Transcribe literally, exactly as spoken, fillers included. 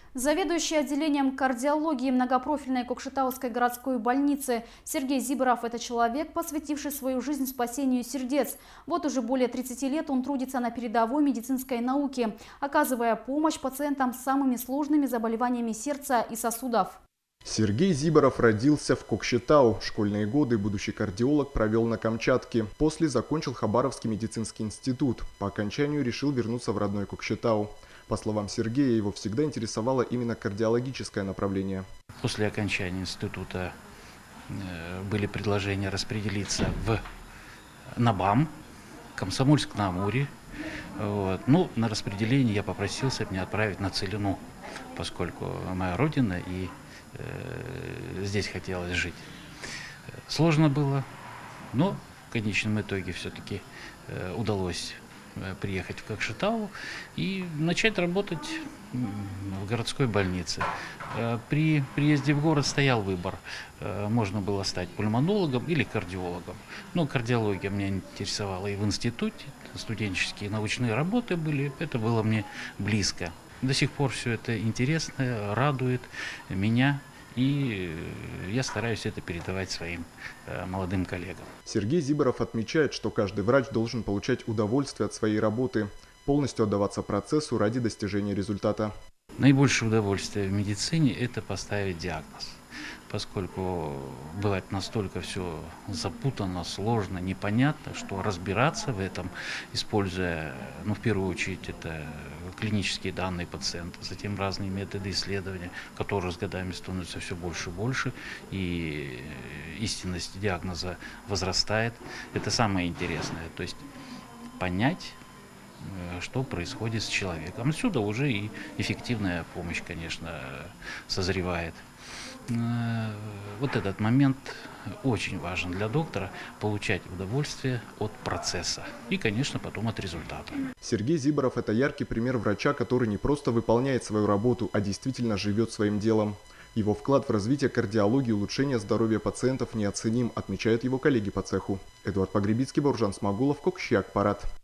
Заведующий отделением кардиологии многопрофильной Кокшетауской городской больницы Сергей Зиборов – это человек, посвятивший свою жизнь спасению сердец. Вот уже более тридцати лет он трудится на передовой медицинской науке, оказывая помощь пациентам с самыми сложными заболеваниями сердца и сосудов. Сергей Зиборов родился в Кокшетау. Школьные годы будущий кардиолог провел на Камчатке. После закончил Хабаровский медицинский институт. По окончанию решил вернуться в родной Кокшетау. По словам Сергея, его всегда интересовало именно кардиологическое направление. После окончания института были предложения распределиться в НАБАМ, Комсомольск-на-Амуре. Вот. Ну, на распределение я попросился меня отправить на Целину, поскольку моя родина и э, здесь хотелось жить. Сложно было, но в конечном итоге все-таки э, удалось приехать в Кокшетау и начать работать в городской больнице. При приезде в город стоял выбор. Можно было стать пульмонологом или кардиологом. Но кардиология меня интересовала и в институте, студенческие научные работы были, это было мне близко. До сих пор все это интересно, радует меня. И я стараюсь это передавать своим э, молодым коллегам. Сергей Зиборов отмечает, что каждый врач должен получать удовольствие от своей работы, полностью отдаваться процессу ради достижения результата. Наибольшее удовольствие в медицине – это поставить диагноз, поскольку бывает настолько все запутанно, сложно, непонятно, что разбираться в этом, используя, ну, в первую очередь, это клинические данные пациента, затем разные методы исследования, которые с годами становятся все больше и больше, и истинность диагноза возрастает. Это самое интересное, то есть понять, что происходит с человеком. Отсюда уже и эффективная помощь, конечно, созревает. Вот этот момент очень важен для доктора – получать удовольствие от процесса и, конечно, потом от результата. Сергей Зиборов – это яркий пример врача, который не просто выполняет свою работу, а действительно живет своим делом. Его вклад в развитие кардиологии и улучшение здоровья пациентов неоценим, отмечают его коллеги по цеху. Эдуард Погребицкий, Бауржан Смагулов, Кокшиак, Парад.